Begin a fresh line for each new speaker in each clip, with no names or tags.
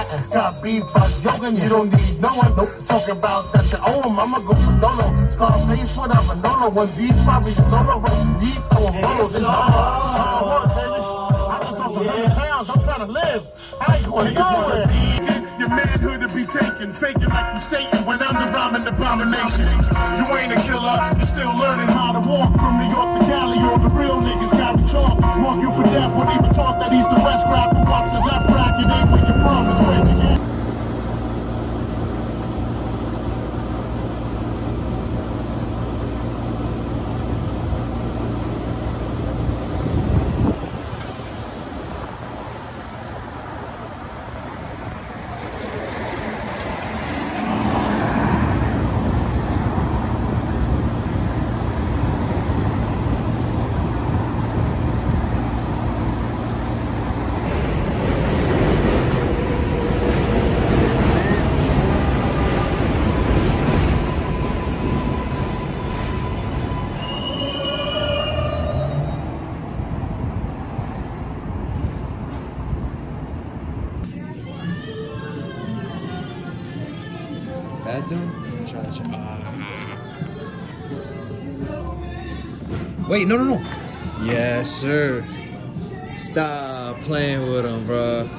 nothing. Got beef by jogging, you don't need no one. Nope, talking about that you owe him, I'ma go for Dolo. Scarface, whatever, Nolo. One deep, probably solo. Rush deep, throwing bottles. It's hard work, baby. I just off 100 pounds, I'm trying to live. I ain't going nowhere. Your manhood to be taken, faking like you Satan when I'm the rhyming abomination. You ain't a killer, you're still learning how to walk from New York to Cali. All the real niggas carry chalk. Mark you for death, won't even talk that east to west crowd from watch the left rack. It ain't where you're from, it's where you get.
Wait, no. Yes, sir. Stop playing with him, bro.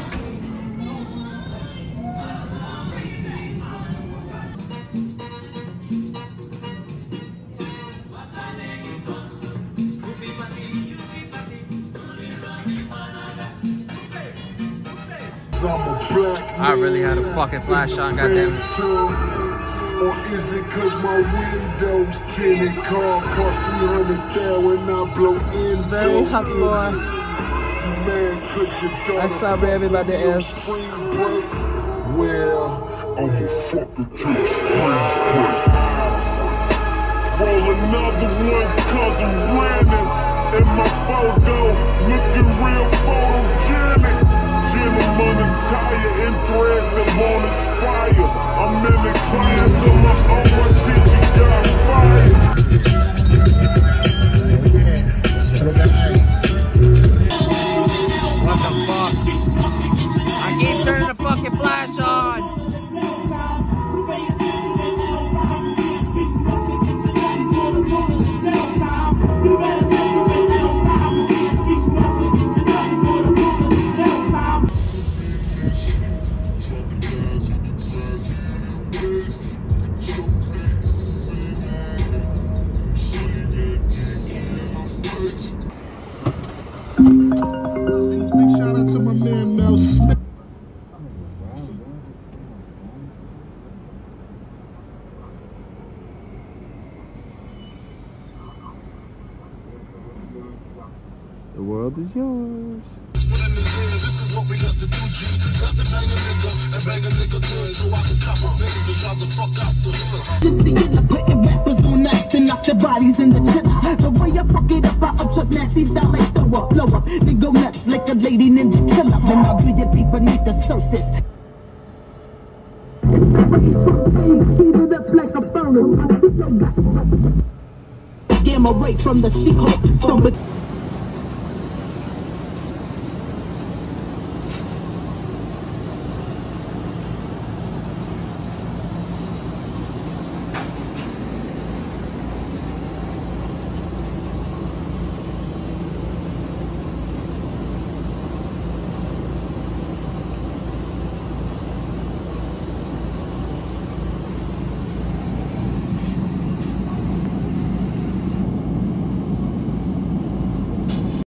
I really had a fucking flash on, goddamn.
Or is it cause my windows tinted? Car cost 300,000 when I blow in.
Very hot, boy. I'm sorry, everybody else.
Well, I'ma fuck it to the springs break. Roll another one cause I'm winning. And my photo looking real photogenic. Gentleman attire and threads that won't expire. I'm in the class of my own, my teacher got fired.
What the fuck? I keep turning the fucking flash on.
Big shout out to my man Mel Smith.
The world is yours.
This is what we got to do, G. Got to bang a nigga and bang a nigga good so I can cop a niggas and try to fuck out the hood.
Just see it, putting rappers on ice, then knock the bodies in the chiller. The way I fuck it up, I upchuck nasty style like throw up, blow up. They go nuts like a lady ninja killer. And I'll do it deep beneath the surface. It's the race from pain, heated up like a furnace. I still got gamma ray from the She-Hulk,